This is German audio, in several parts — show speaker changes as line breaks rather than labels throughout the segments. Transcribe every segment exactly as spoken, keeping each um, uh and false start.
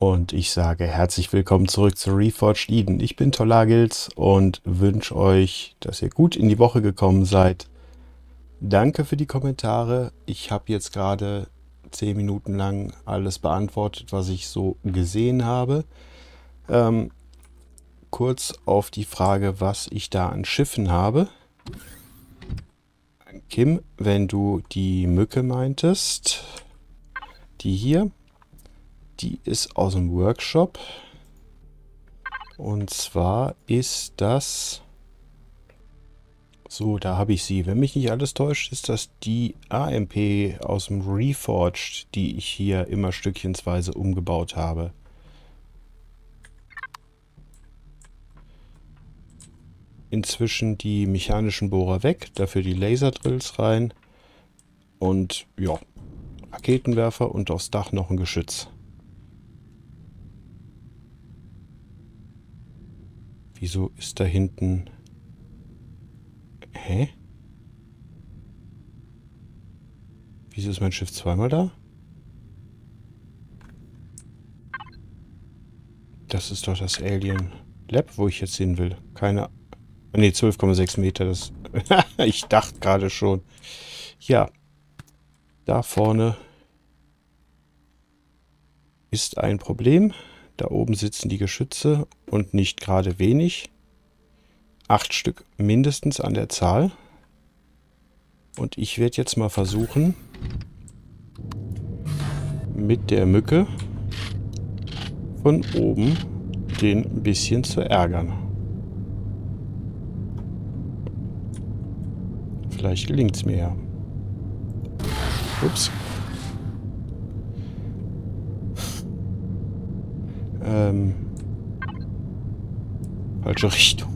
Und ich sage herzlich willkommen zurück zu Reforged Eden. Ich bin Tolagils und wünsche euch, dass ihr gut in die Woche gekommen seid. Danke für die Kommentare. Ich habe jetzt gerade zehn Minuten lang alles beantwortet, was ich so gesehen habe. Ähm, kurz auf die Frage, was ich da an Schiffen habe. Kim, wenn du die Mücke meintest, die hier, die ist aus dem Workshop. Und zwar ist das... So, da habe ich sie. Wenn mich nicht alles täuscht, ist das die A M P aus dem Reforged, die ich hier immer stückchensweise umgebaut habe. Inzwischen die mechanischen Bohrer weg, dafür die Laserdrills rein. Und ja, Raketenwerfer und aufs Dach noch ein Geschütz. Wieso ist da hinten... Hä? Wieso ist mein Schiff zweimal da? Das ist doch das Alien Lab, wo ich jetzt hin will. Keine... Ne, zwölf Komma sechs Meter. Das ich dachte gerade schon. Ja. Da vorne ist ein Problem. Da oben sitzen die Geschütze und nicht gerade wenig. Acht Stück mindestens an der Zahl. Und ich werde jetzt mal versuchen, mit der Mücke von oben den ein bisschen zu ärgern. Vielleicht gelingt es mir ja. Ups. Ähm. Falsche Richtung.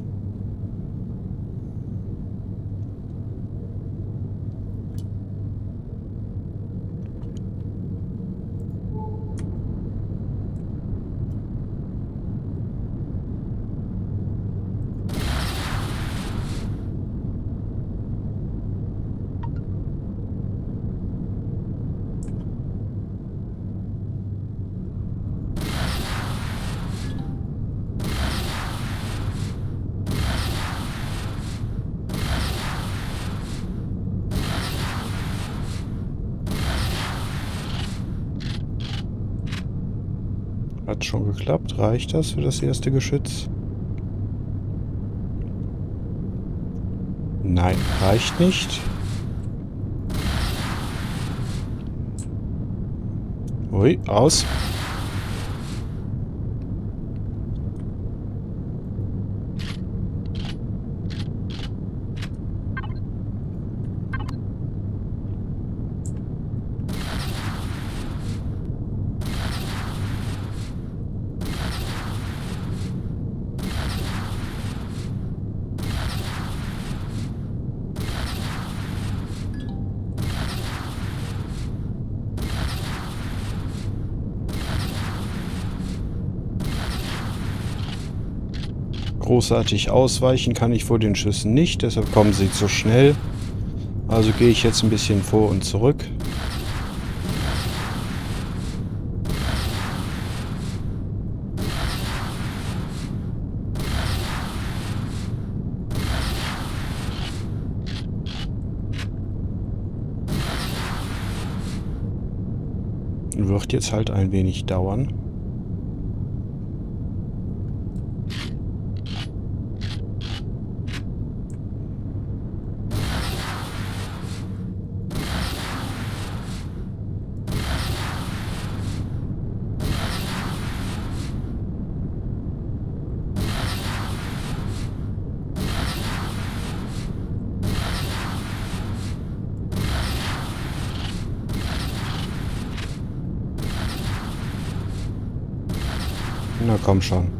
Hat schon geklappt. Reicht das für das erste Geschütz? Nein, reicht nicht. Ui, aus. Großartig ausweichen kann ich vor den Schüssen nicht, deshalb kommen sie zu schnell. Also gehe ich jetzt ein bisschen vor und zurück. Wird jetzt halt ein wenig dauern. Na komm schon.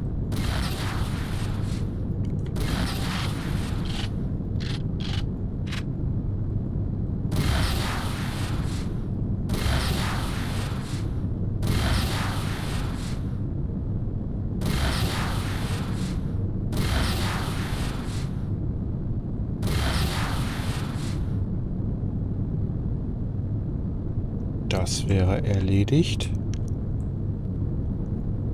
Das wäre erledigt.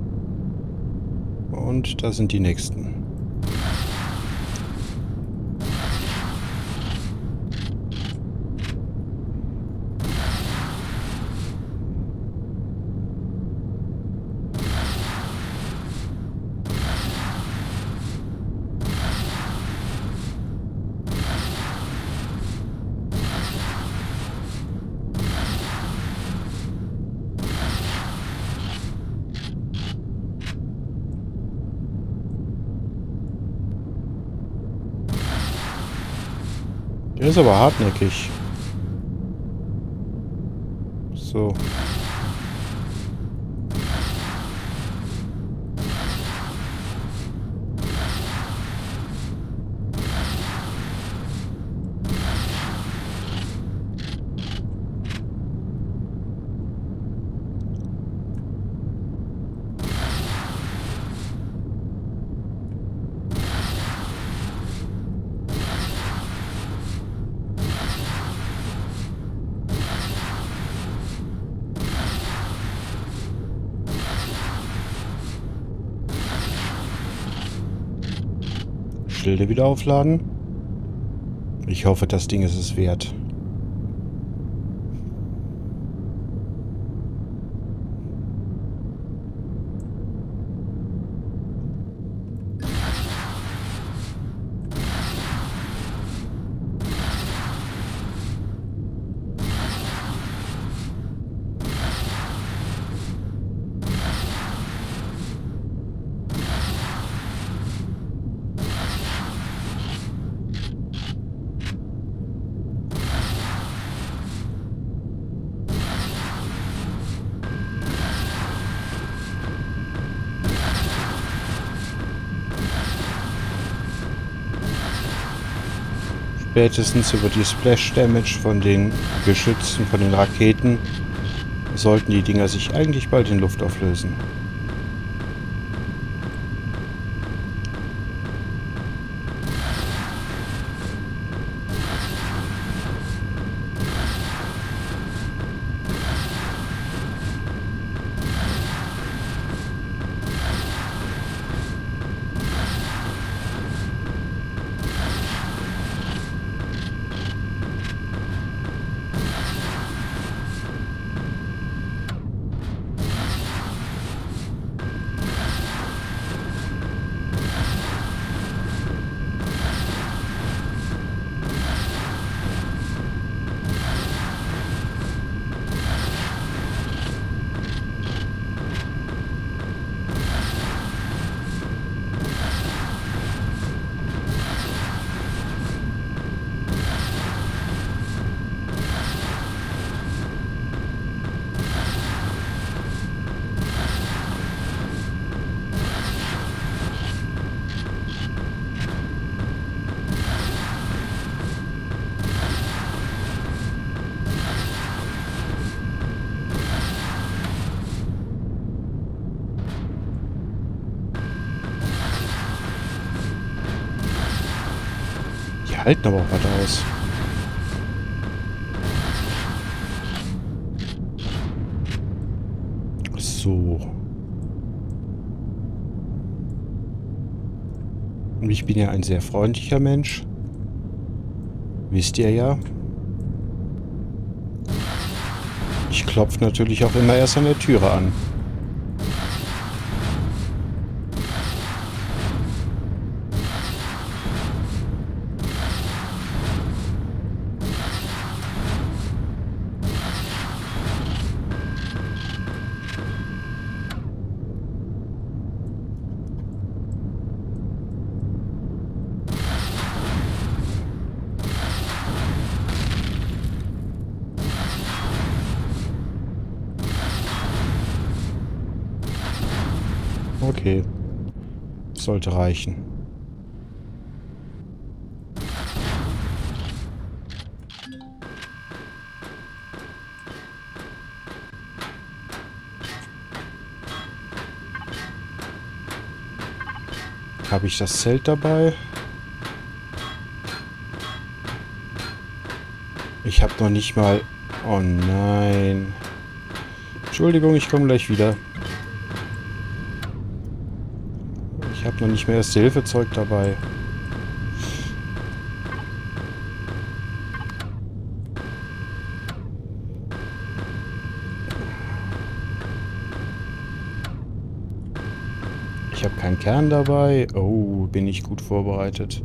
Und da sind die nächsten. Der ist aber hartnäckig. So. Schilde wieder aufladen. Ich hoffe, das Ding ist es wert. Spätestens über die Splash Damage von den Geschützen, von den Raketen, sollten die Dinger sich eigentlich bald in Luft auflösen. Halten aber auch was aus. So. Und ich bin ja ein sehr freundlicher Mensch. Wisst ihr ja. Ich klopfe natürlich auch immer erst an der Türe an. Okay. Sollte reichen. Habe ich das Zelt dabei? Ich habe noch nicht mal... Oh nein. Entschuldigung, ich komme gleich wieder. noch nicht mehr das Hilfezeug dabei. Ich habe keinen Kern dabei. Oh, bin ich gut vorbereitet.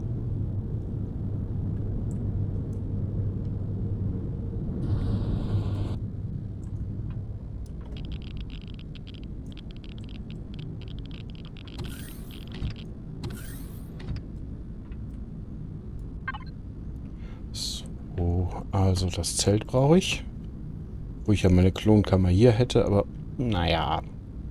So, also das Zelt brauche ich. Wo ich ja meine Klonkammer hier hätte, aber naja.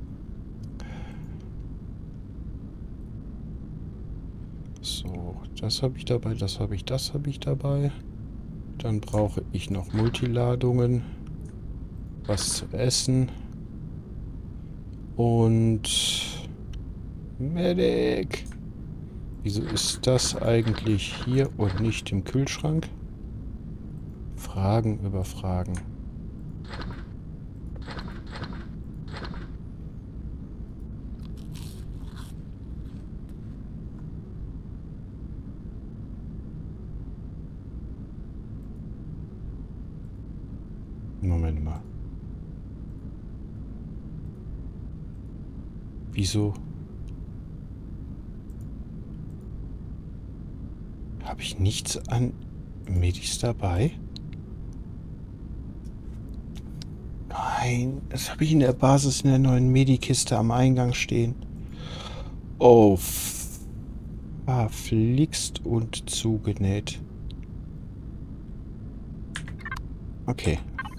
So, das habe ich dabei, das habe ich, das habe ich dabei. Dann brauche ich noch Multiladungen, was zu essen und Medic. Wieso ist das eigentlich hier und nicht im Kühlschrank? Fragen über Fragen. Moment mal. Wieso habe ich nichts an Medis dabei? Nein, das habe ich in der Basis in der neuen Medikiste am Eingang stehen. Oh, verflixt und zugenäht. Okay.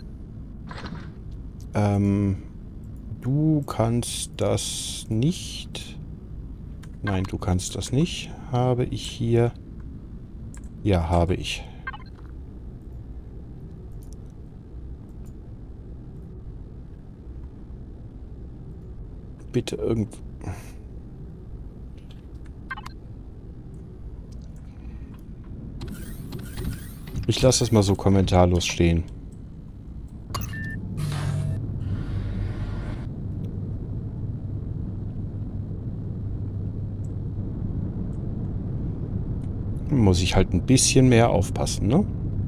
Ähm, du kannst das nicht. Nein, du kannst das nicht. Habe ich hier... Ja, habe ich. Bitte irgend... Ich lasse das mal so kommentarlos stehen. Muss ich halt ein bisschen mehr aufpassen, ne?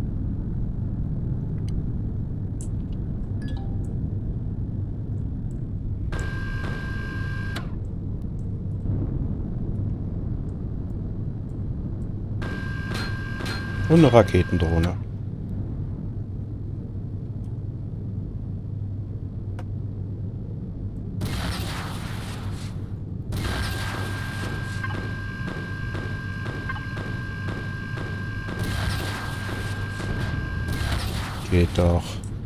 Und eine Raketendrohne. Geht doch.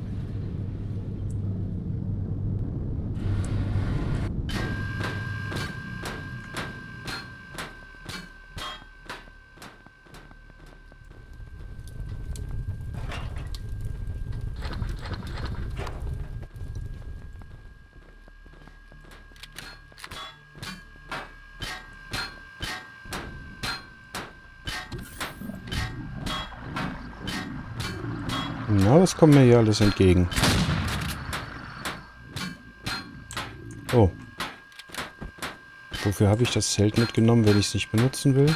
Na, das kommt mir hier alles entgegen. Oh. Wofür habe ich das Zelt mitgenommen, wenn ich es nicht benutzen will?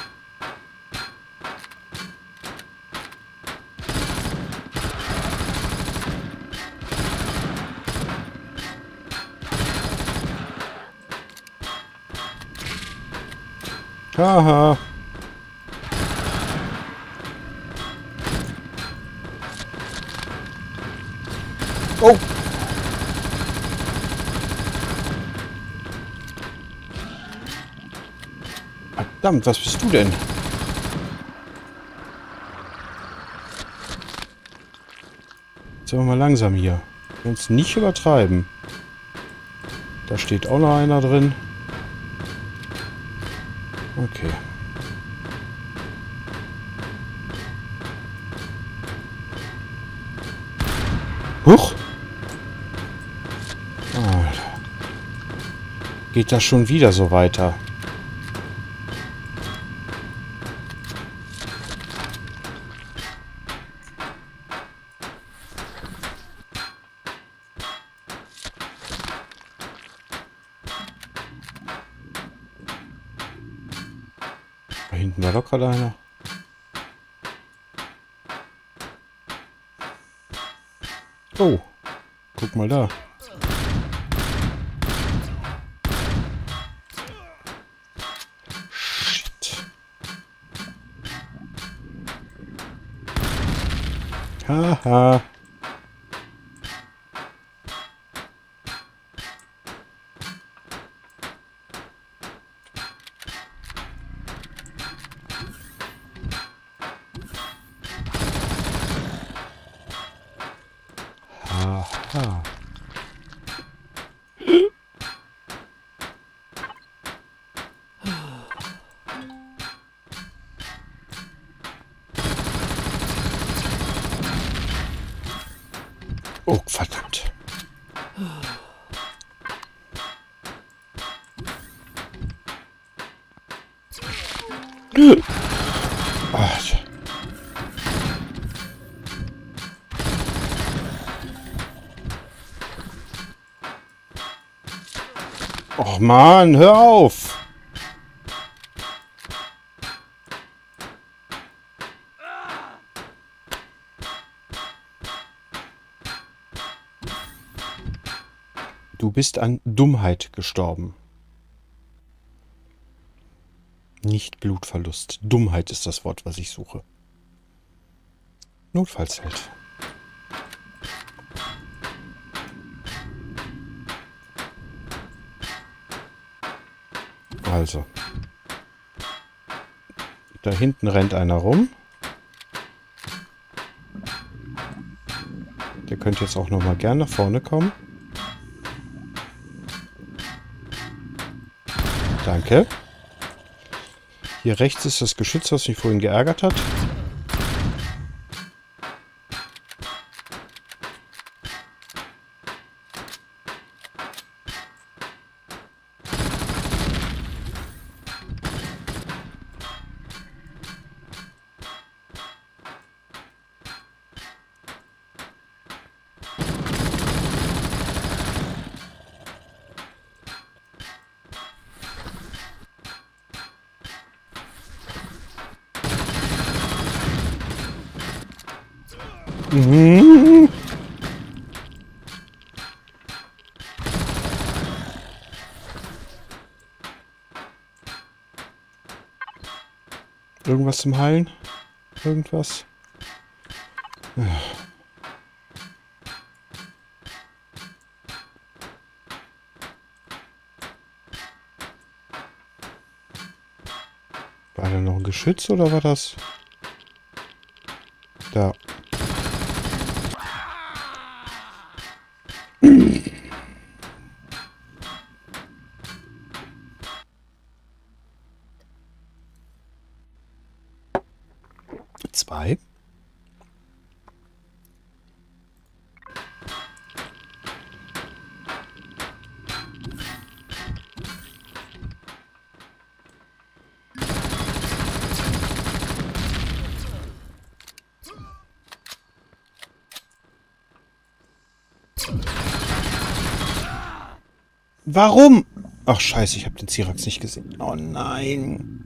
Haha. Oh! Verdammt, was bist du denn? Jetzt sind wir mal langsam hier. Uns nicht übertreiben. Da steht auch noch einer drin. Okay. Huch! Alter. Geht das schon wieder so weiter? Da hinten war doch gerade einer. Oh, guck mal da. Shit. Haha. Aha. Oh, verdammt. Ah, oh Mann, hör auf! Du bist an Dummheit gestorben. Nicht Blutverlust. Dummheit ist das Wort, was ich suche. Notfallzelt. Also. Da hinten rennt einer rum. Der könnte jetzt auch noch mal gern nach vorne kommen. Danke. Hier rechts ist das Geschütz, was mich vorhin geärgert hat. Mhm. Irgendwas zum Heilen? Irgendwas? War da noch ein Geschütz oder war das? Da. Zwei. Warum? Ach scheiße, ich habe den Cyrax nicht gesehen. Oh nein.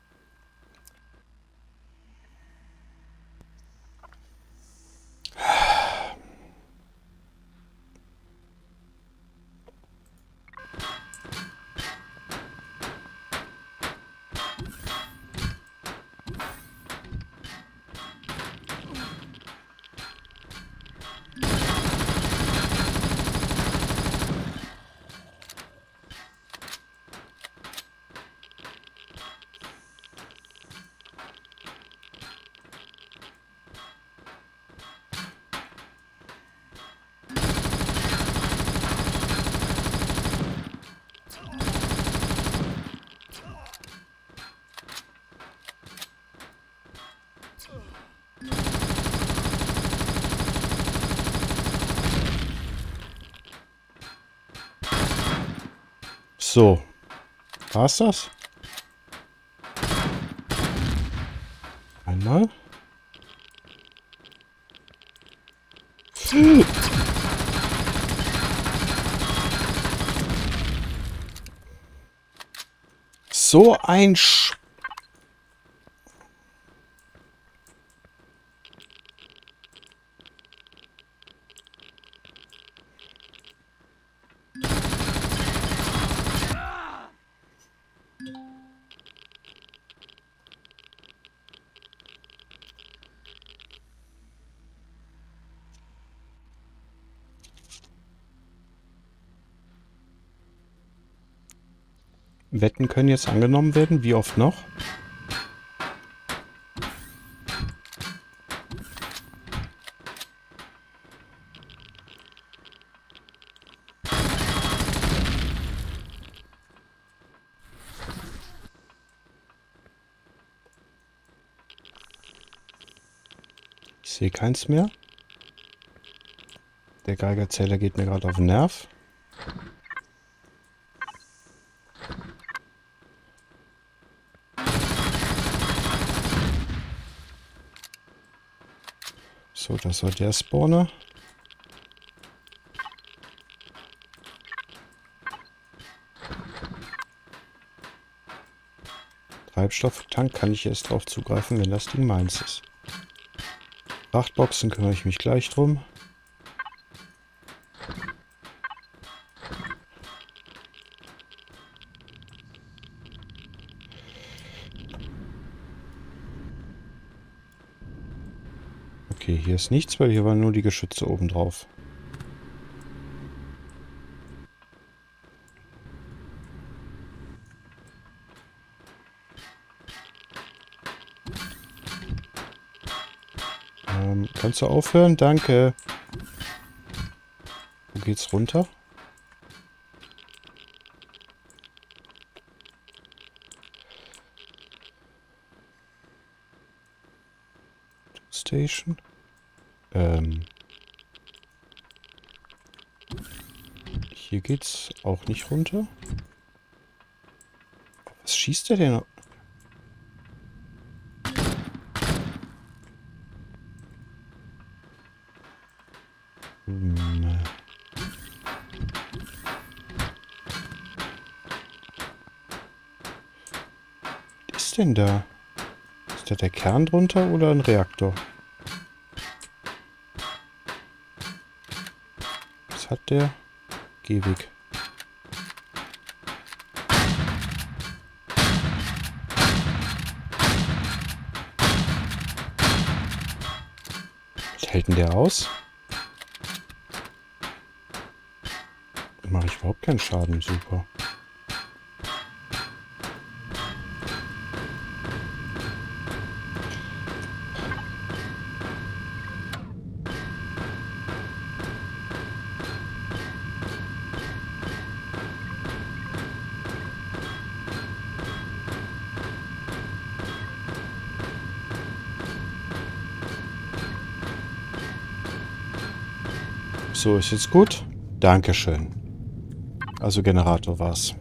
So. War's das? Einmal. So ein Sch... Wetten können jetzt angenommen werden. Wie oft noch? Ich sehe keins mehr. Der Geigerzähler geht mir gerade auf den Nerv. So, das war der Spawner. Treibstofftank kann ich erst drauf zugreifen, wenn das Ding meins ist. Frachtboxen kümmere ich mich gleich drum. Okay, hier ist nichts, weil hier waren nur die Geschütze oben drauf. Ähm, kannst du aufhören? Danke. Wo geht's runter? Station. Ähm. Hier geht's auch nicht runter. Was schießt der denn? Hm. Was ist denn da? Ist da der Kern drunter oder ein Reaktor? Was hat der? Geh weg. Was hält denn der aus? Da mache ich überhaupt keinen Schaden. Super. So, ist jetzt gut? Dankeschön. Also Generator war's.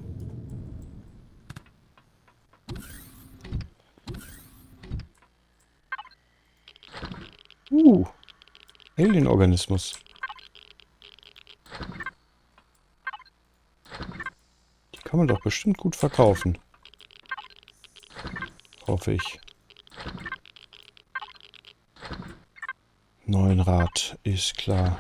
Uh, Alien-Organismus. Die kann man doch bestimmt gut verkaufen. Hoffe ich. Neuen Rad, ist klar.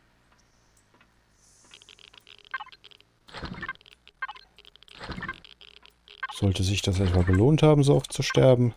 Sollte sich das etwa gelohnt haben, so oft zu sterben?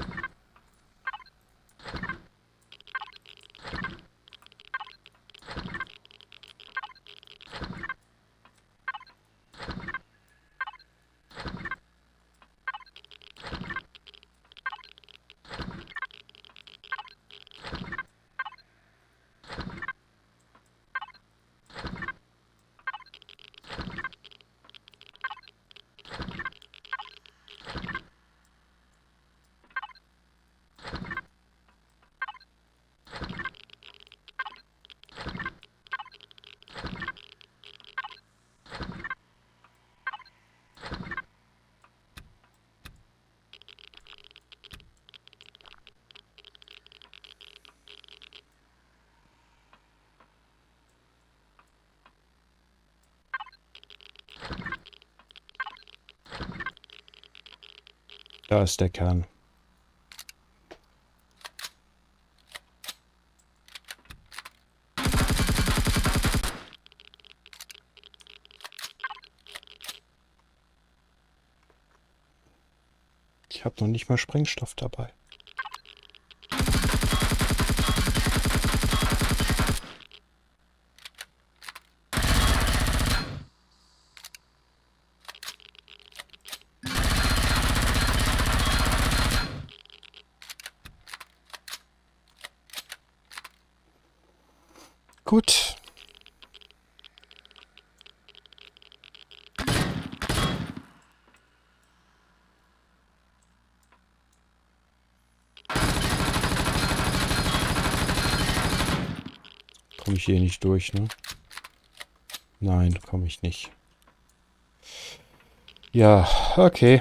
Da ist der Kern. Ich habe noch nicht mal Sprengstoff dabei. Gut. Komme ich hier nicht durch, ne? Nein, komme ich nicht. Ja, okay.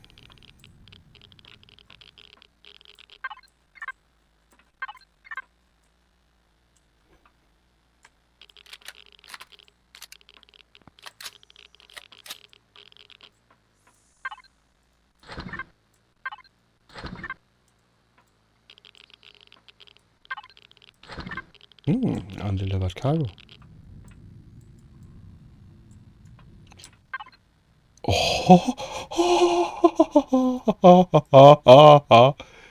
Hm, undelivered cargo. Oh.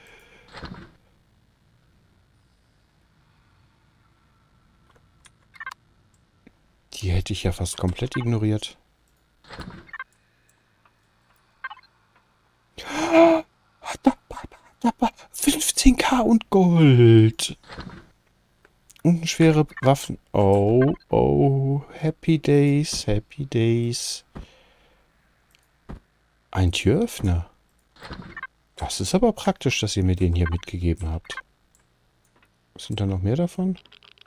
Die hätte ich ja fast komplett ignoriert. fünfzehn K und Gold. Und schwere Waffen. Oh, oh. Happy Days, Happy Days. Ein Türöffner. Das ist aber praktisch, dass ihr mir den hier mitgegeben habt. Sind da noch mehr davon?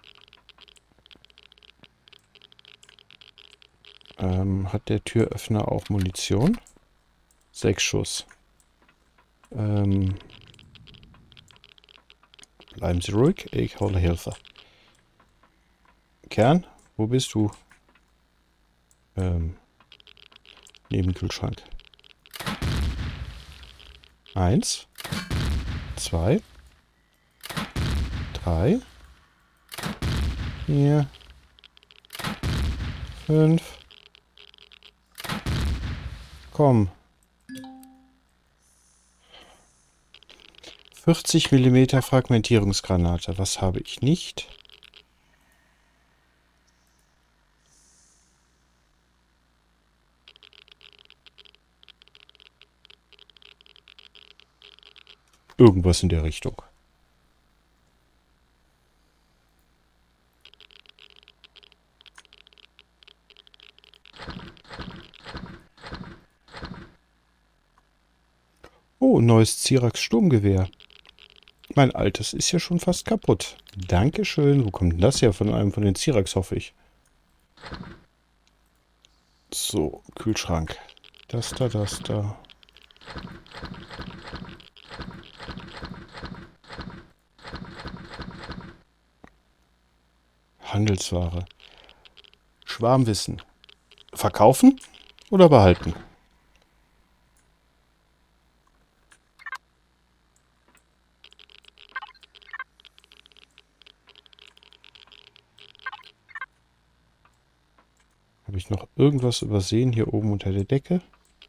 Ähm, hat der Türöffner auch Munition? Sechs Schuss. Ähm, bleiben Sie ruhig, ich hole Hilfe. Kern, wo bist du? Ähm, neben Kühlschrank. Eins, zwei, drei, vier, fünf. Komm. vierzig Millimeter Fragmentierungsgranate. Was habe ich nicht? Irgendwas in der Richtung. Oh, neues Cyrax Sturmgewehr. Mein altes ist ja schon fast kaputt. Dankeschön. Wo kommt denn das her? Von einem von den Cyrax, hoffe ich. So, Kühlschrank. Das da, das da. Handelsware. Schwarmwissen. Verkaufen oder behalten? Habe ich noch irgendwas übersehen hier oben unter der Decke?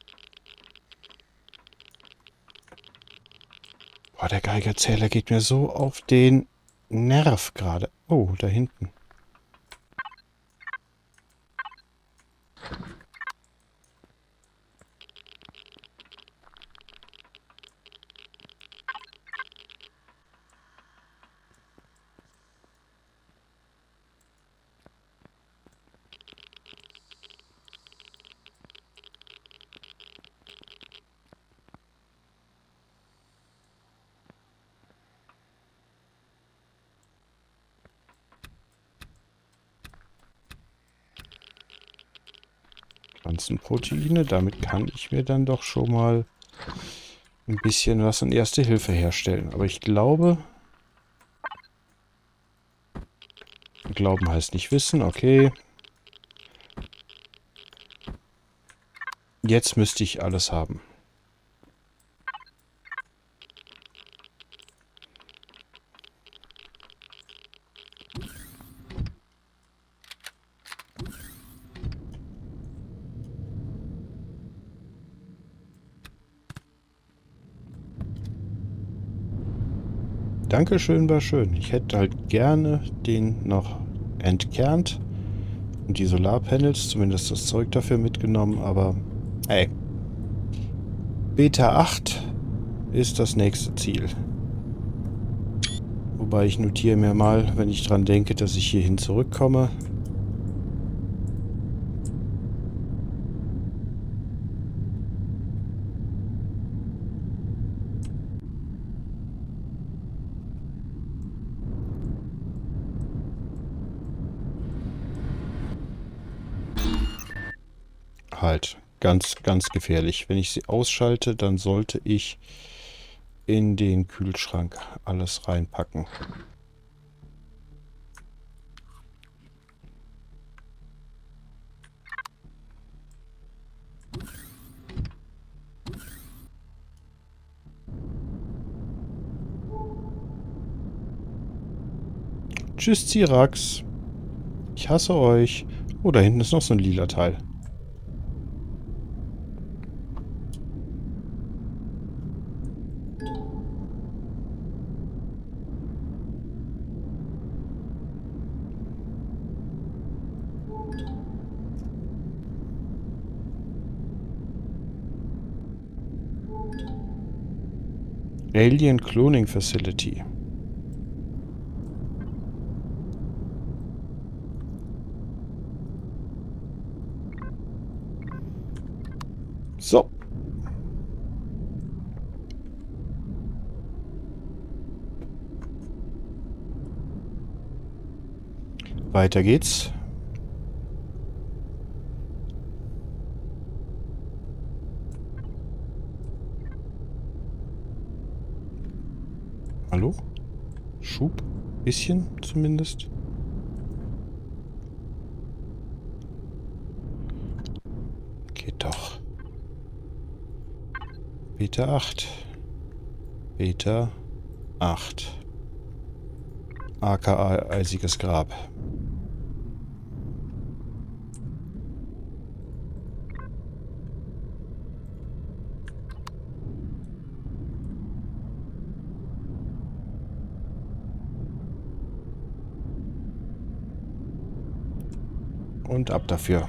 Boah, der Geigerzähler geht mir so auf den Nerv gerade. Oh, da hinten. Pflanzenproteine, damit kann ich mir dann doch schon mal ein bisschen was an Erste Hilfe herstellen. Aber ich glaube, Glauben heißt nicht wissen, okay. Jetzt müsste ich alles haben. Dankeschön, war schön. Ich hätte halt gerne den noch entkernt und die Solarpanels, zumindest das Zeug dafür mitgenommen, aber hey, Beta acht ist das nächste Ziel. Wobei ich notiere mir mal, wenn ich dran denke, dass ich hierhin zurückkomme. Halt, ganz, ganz gefährlich. Wenn ich sie ausschalte, dann sollte ich in den Kühlschrank alles reinpacken. Tschüss, Cyrax. Ich hasse euch. Oh, da hinten ist noch so ein lila Teil. Alien Cloning Facility. So. Weiter geht's. Hallo? Schub? Bisschen zumindest. Geht doch. Beta acht. Beta acht. aka Eisiges Grab. Und ab dafür.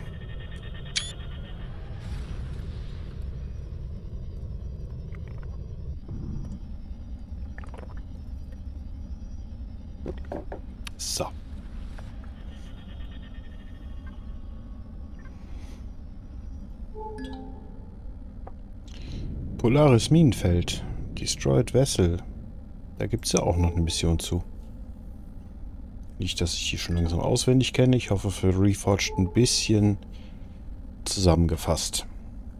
So. Polaris Minenfeld. Destroyed Vessel. Da gibt es ja auch noch eine Mission zu. Nicht, dass ich die schon langsam auswendig kenne. Ich hoffe für Reforged ein bisschen zusammengefasst.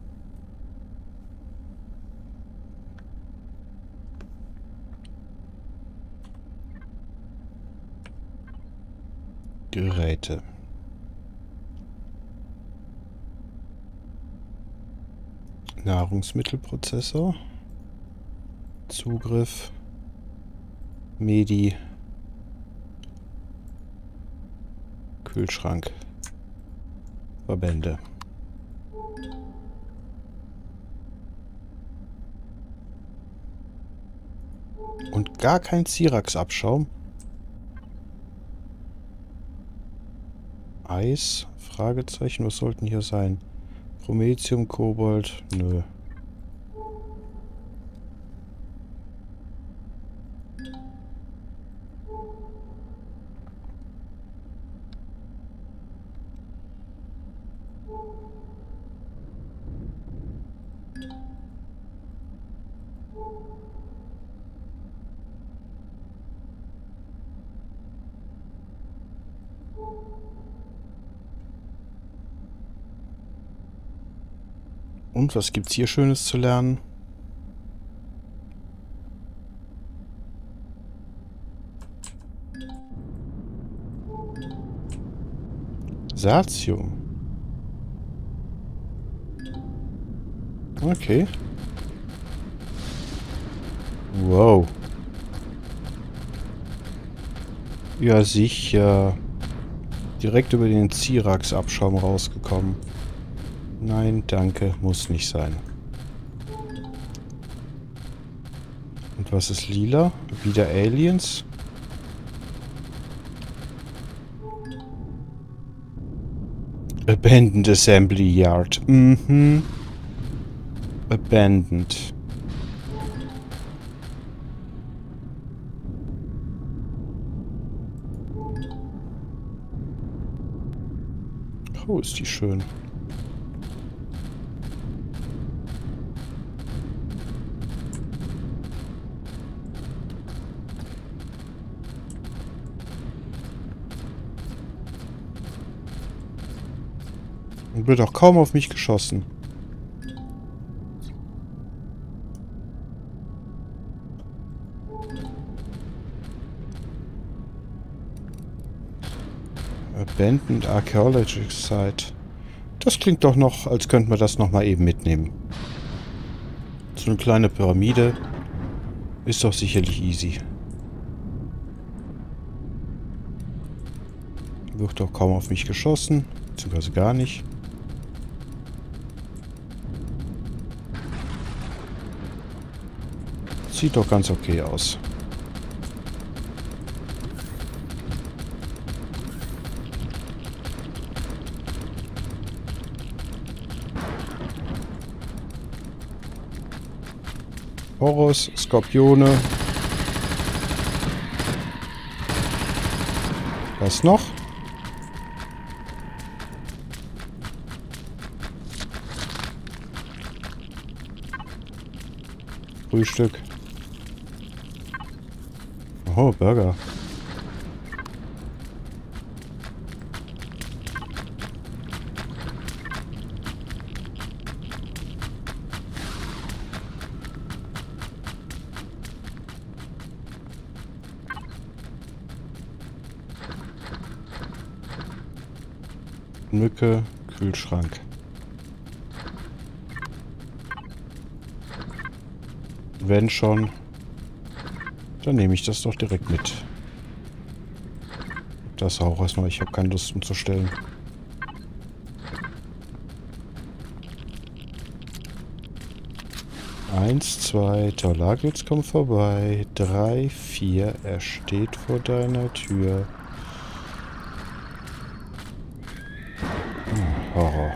Geräte. Nahrungsmittelprozessor. Zugriff. Medi. Kühlschrank. Verbände. Und gar kein Cyrax-Abschaum. Eis? Fragezeichen, was sollten hier sein? Promethium, Kobold? Nö. Und was gibt's hier Schönes zu lernen? Satium. Okay. Wow. Ja, sicher. Direkt über den Cyrax-Abschaum rausgekommen. Nein, danke, muss nicht sein. Und was ist lila? Wieder Aliens? Abandoned Assembly Yard. Mhm. Abandoned. Oh, ist die schön. Und wird auch kaum auf mich geschossen. Abandoned Archaeological Site. Das klingt doch noch, als könnten wir das noch mal eben mitnehmen. So eine kleine Pyramide ist doch sicherlich easy. Wird doch kaum auf mich geschossen, beziehungsweise gar nicht. Sieht doch ganz okay aus. Horus, Skorpione. Was noch? Frühstück. Oh, Burger. Mücke, Kühlschrank. Wenn schon, dann nehme ich das doch direkt mit. Das auch erstmal. Ich habe keine Lust umzustellen. Eins, zwei, Torlagels kommt vorbei. Drei, vier, er steht vor deiner Tür. Oh, Horror.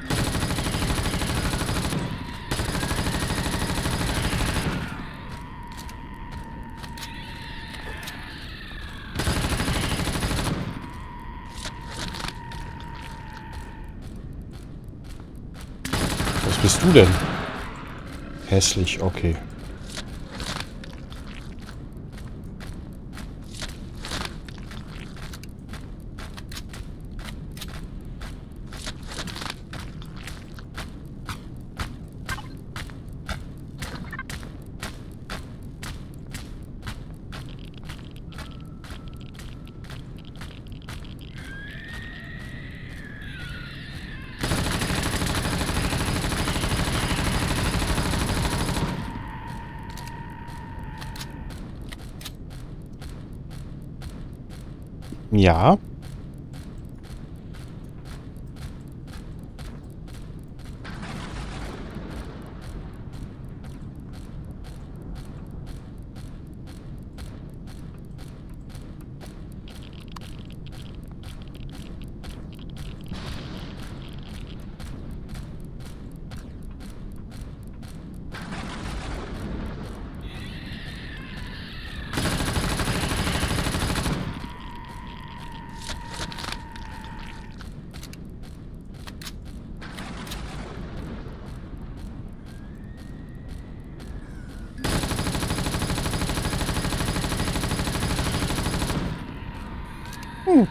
Was bist du denn? Hässlich, okay. Ja. Hm.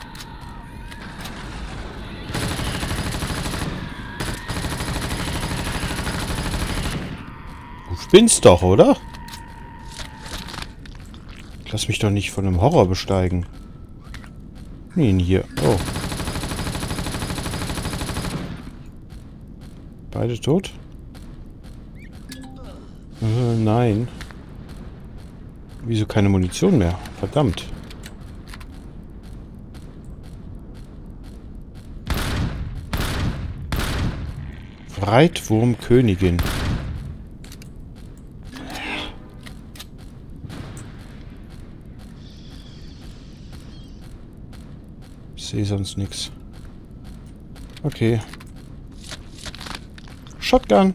Du spinnst doch, oder? Lass mich doch nicht von einem Horror besteigen. Nee, hier. Oh. Beide tot? Äh, nein. Wieso keine Munition mehr? Verdammt. Breitwurmkönigin. Ich sehe sonst nichts. Okay. Shotgun.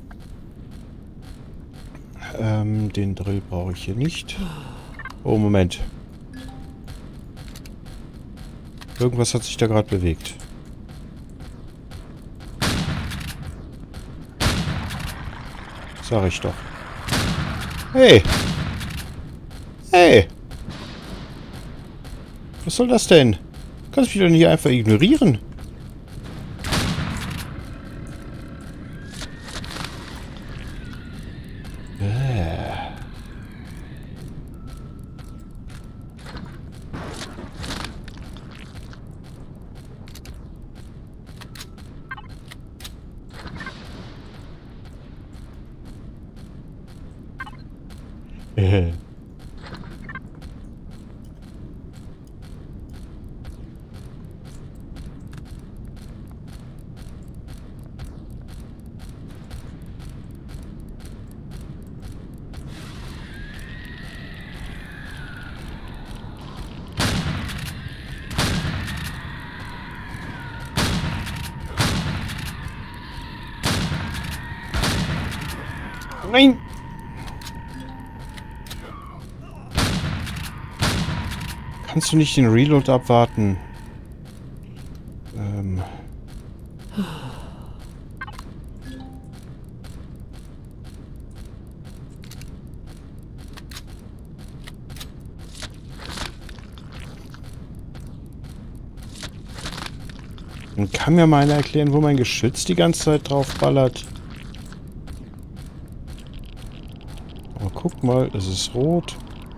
Ähm, den Drill brauche ich hier nicht. Oh, Moment. Irgendwas hat sich da gerade bewegt. Sag ich doch. Hey! Hey! Was soll das denn? Kannst du mich doch nicht einfach ignorieren? Äh. Nein! Kannst du nicht den Reload abwarten? Ähm. Und kann mir mal einer erklären, wo mein Geschütz die ganze Zeit drauf ballert? Oh, guck mal, es ist rot.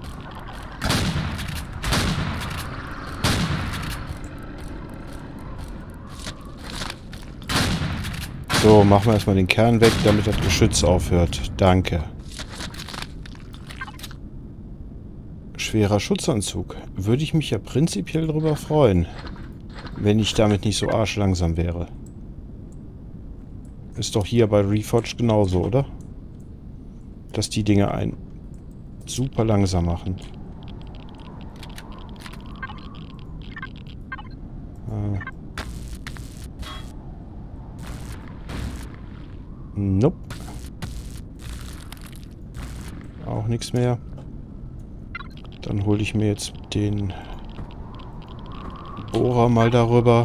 So, machen wir erstmal den Kern weg, damit das Geschütz aufhört. Danke. Schwerer Schutzanzug. Würde ich mich ja prinzipiell darüber freuen, wenn ich damit nicht so arschlangsam wäre. Ist doch hier bei Reforged genauso, oder? Dass die Dinge einen super langsam machen. Ah. Nope. Auch nichts mehr. Dann hole ich mir jetzt den Bohrer mal darüber.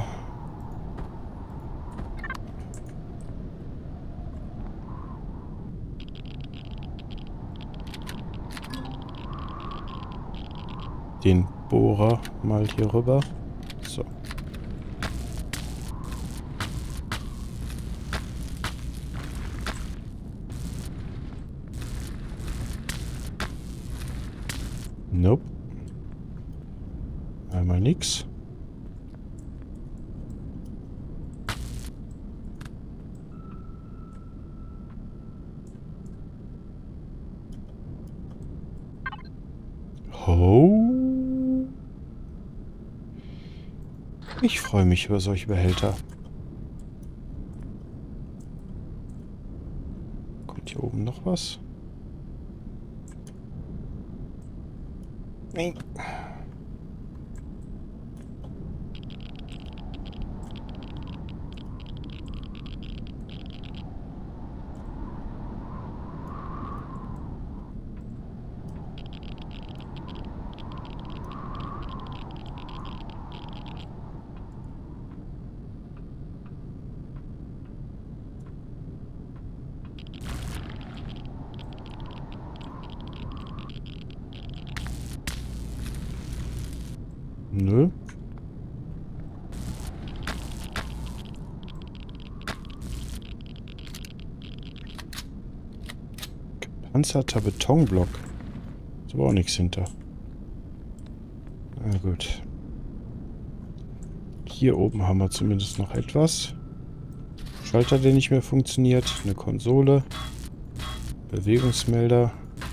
Den Bohrer mal hier rüber. So. Nope. Einmal nix. Oh. Ich freue mich über solche Behälter. Kommt hier oben noch was? Nein. Nö. Gepanzerter Betonblock. Ist aber auch nichts hinter. Na gut. Hier oben haben wir zumindest noch etwas. Schalter, der nicht mehr funktioniert. Eine Konsole. Bewegungsmelder.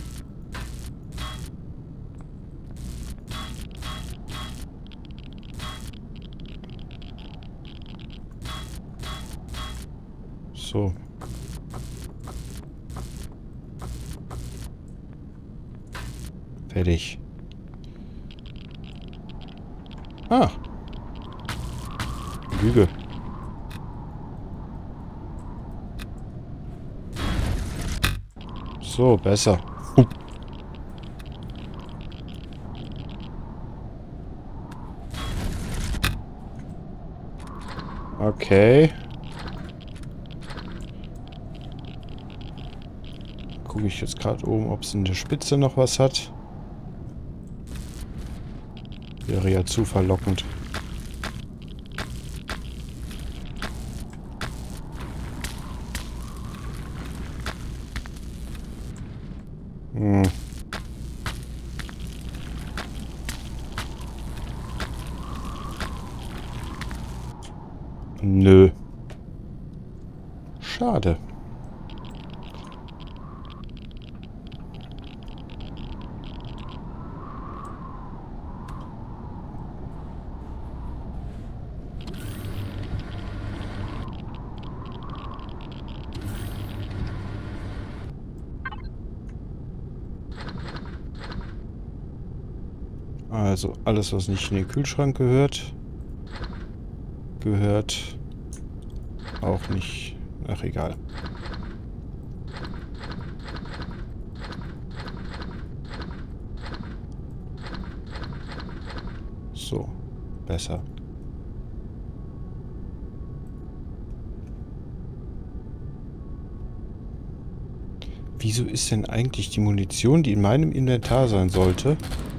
So. Fertig. Ah. Lüge. So, besser. Uh. Okay. Gucke ich jetzt gerade oben, ob es in der Spitze noch was hat. Wäre ja zu verlockend. Hm. Nö. Schade. Also alles, was nicht in den Kühlschrank gehört, gehört auch nicht. Ach, egal. So, besser. Wieso ist denn eigentlich die Munition, die in meinem Inventar sein sollte?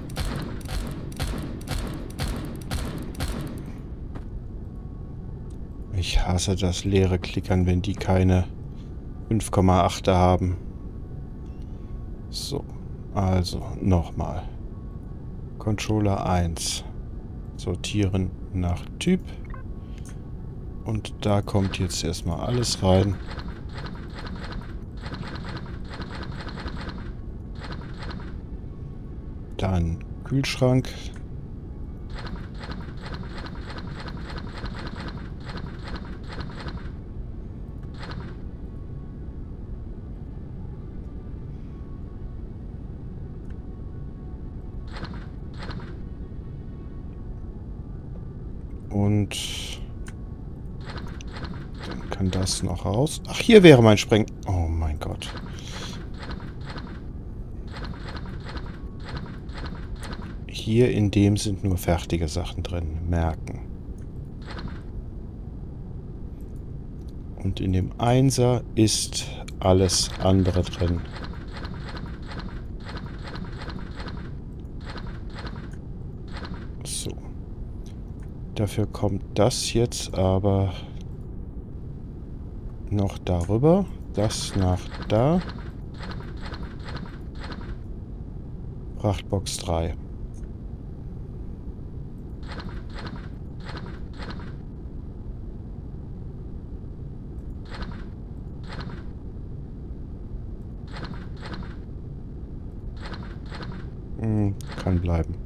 Ich hasse das leere Klickern, wenn die keine fünf Komma achter haben. So, also nochmal. Controller eins. Sortieren nach Typ. Und da kommt jetzt erstmal alles rein. Dann Kühlschrank. Und dann kann das noch raus. Ach, hier wäre mein Spreng... Oh mein Gott. Hier in dem sind nur fertige Sachen drin. Merken. Und in dem Einser ist alles andere drin. So. Dafür kommt das jetzt aber noch darüber. Das nach da. Frachtbox drei. Hm, kann bleiben.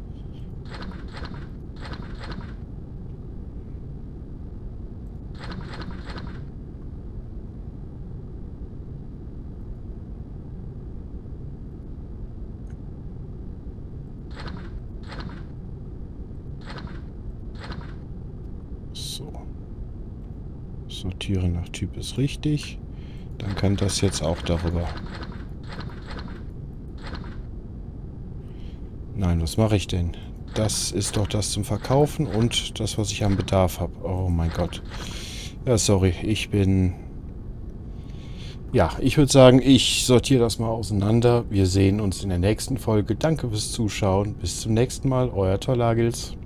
So. Sortieren nach Typ ist richtig. Dann kann das jetzt auch darüber. Nein, was mache ich denn? Das ist doch das zum Verkaufen und das, was ich am Bedarf habe. Oh mein Gott. Ja, sorry, ich bin... Ja, ich würde sagen, ich sortiere das mal auseinander. Wir sehen uns in der nächsten Folge. Danke fürs Zuschauen. Bis zum nächsten Mal. Euer Tolagils.